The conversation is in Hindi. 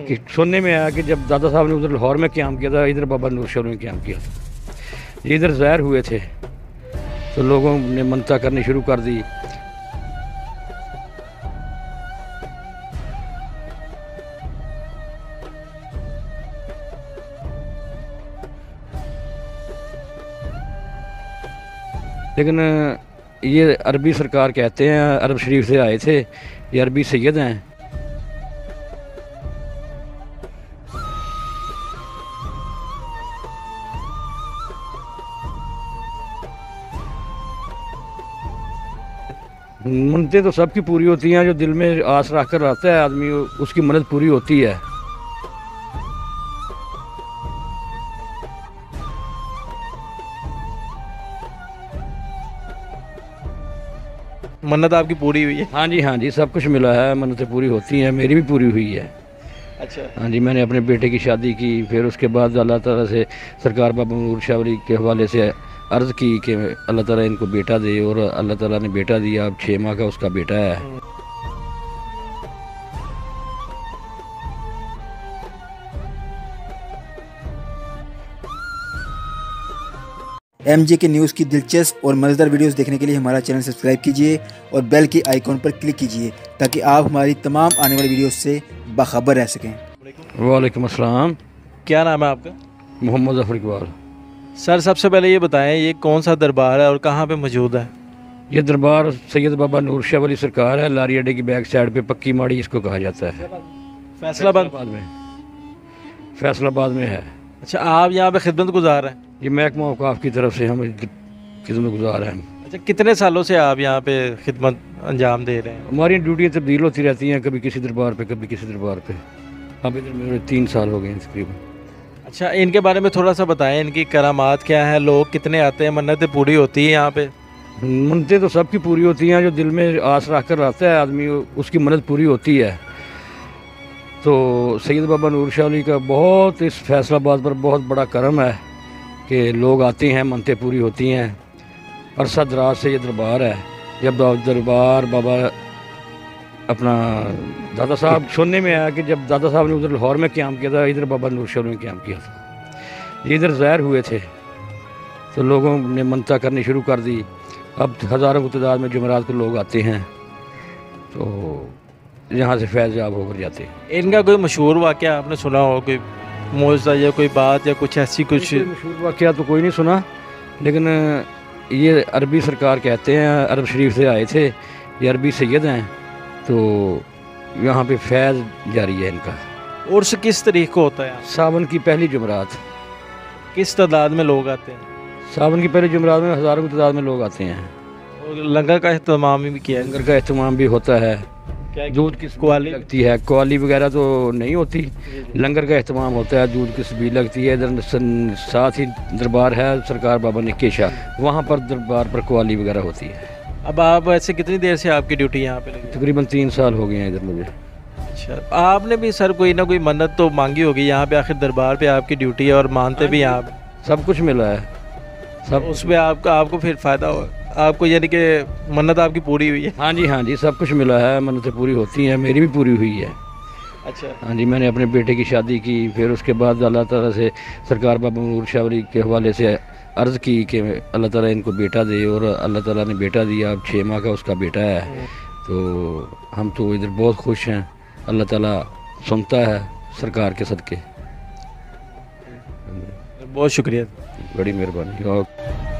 कि सुनने में आया कि जब दादा साहब ने उधर लाहौर में क़याम किया था, इधर बाबा नूर शाह ने क़याम किया था। ये इधर ज़ाहिर हुए थे तो लोगों ने मनता करनी शुरू कर दी। लेकिन ये अरबी सरकार कहते हैं, अरब शरीफ से आए थे, ये अरबी सैयद हैं। मन्नतें तो सबकी पूरी होती हैं, जो दिल में आस रख कर आता है आदमी उसकी मन्नत पूरी होती है। मन्नत आपकी पूरी हुई है? हाँ जी, सब कुछ मिला है, मन्नतें पूरी होती हैं, मेरी भी पूरी हुई है। अच्छा। हाँ जी, मैंने अपने बेटे की शादी की, फिर उसके बाद अल्लाह ताला से सरकार बाबा नूर शाह के हवाले से अर्ज़ की कि अल्लाह ताला इनको बेटा दे, और अल्लाह ताला ने बेटा दिया। अब 6 माह का उसका बेटा है। MJ के न्यूज़ की दिलचस्प और मज़ेदार वीडियोस देखने के लिए हमारा चैनल सब्सक्राइब कीजिए और बेल के आइकॉन पर क्लिक कीजिए ताकि आप हमारी तमाम आने वाली वीडियोस से बाखबर रह सकें। वालेकुम अस्सलाम। क्या नाम है आपका? मोहम्मद ज़फ़र इकबाल। सर, सबसे पहले ये बताएं, ये कौन सा दरबार है और कहाँ पे मौजूद है? ये दरबार सैयद बाबा नूर शाह वाली सरकार है, लारी अड्डे की बैक साइड पे, पक्की माड़ी इसको कहा जाता है। फैसलाबाद में है। अच्छा, आप यहाँ पे खिदमत गुजार हैं? ये महकमा औकाफ की तरफ से हम खिदमत गुजार हैं। अच्छा, कितने सालों से आप यहाँ पे खिदमत अंजाम दे रहे हैं? हमारी ड्यूटियाँ तब्दील होती रहती हैं, कभी किसी दरबार पे, कभी किसी दरबार पे। अब इधर मेरे 3 साल हो गए हैं तकरीबन। अच्छा, इनके बारे में थोड़ा सा बताएं, इनकी करामात क्या है, लोग कितने आते हैं, मन्नतें पूरी होती हैं यहाँ पे? मन्नतें तो सबकी पूरी होती हैं, जो दिल में आस रख कर आता है आदमी उसकी मन्नत पूरी होती है। तो सैयद बाबा नूर शाह अली का बहुत इस फैसलाबाद पर बहुत बड़ा करम है कि लोग आते हैं, मन्नतें पूरी होती हैं। अरसा दराज से ये दरबार है। जब दरबार बाबा अपना दादा साहब, सुनने में आया कि जब दादा साहब ने उधर लाहौर में क़याम किया था, इधर बाबा नूर शाह ने क़याम किया था। ये इधर ज़ाहिर हुए थे तो लोगों ने मनता करनी शुरू कर दी। अब हज़ारों की तादाद में जुमेरात को लोग आते हैं तो यहाँ से फैज़ याब होकर जाते हैं। इनका कोई मशहूर वाक़या आपने सुना हो, कोई मौज़ा या कोई बात या कुछ ऐसी? कुछ मशहूर वाक़या तो कोई नहीं सुना, लेकिन ये अरबी सरकार कहते हैं, अरब शरीफ से आए थे, ये अरबी सैयद हैं, तो यहाँ पे फैज़ जारी है इनका। उर्स किस तरीक़ को होता है? सावन की पहली जुमेरात। किस तादाद में लोग आते हैं? सावन की पहली जुमेरात में हज़ारों की तादाद में लोग आते हैं। और लंगर का अहतमाम भी किया है? लंगर का अहतमाम भी होता है। दूध की कवाली लगती है, कवाली वगैरह तो नहीं होती, लंगर का अहतमाम होता है, दूध की सब्जी लगती है। इधर साथ ही दरबार है सरकार बाबा निक्के शाह, वहाँ पर दरबार पर कवाली वगैरह होती है। अब आप ऐसे कितनी देर से आपकी ड्यूटी यहाँ पे लगी? तकरीबन 3 साल हो गए हैं इधर मुझे। अच्छा, आपने भी सर कोई ना कोई मन्नत तो मांगी होगी यहाँ पे, आखिर दरबार पे आपकी ड्यूटी है और मानते भी यहाँ पे? सब कुछ मिला है, सब उसमें आपको फिर फ़ायदा हो, आपको यानी कि मन्नत आपकी पूरी हुई है? हाँ जी, सब कुछ मिला है, मन्नतें पूरी होती हैं, मेरी भी पूरी हुई है। अच्छा। हाँ जी, मैंने अपने बेटे की शादी की, फिर उसके बाद अल्लाह ताला से सरकार बाबा नूर शाह के हवाले से अर्ज़ की कि अल्लाह ताला इनको बेटा दे, और अल्लाह ताला ने बेटा दिया। अब 6 माह का उसका बेटा है। तो हम तो इधर बहुत खुश हैं, अल्लाह ताला सुनता है सरकार के सदके। बहुत शुक्रिया, बड़ी मेहरबानी। और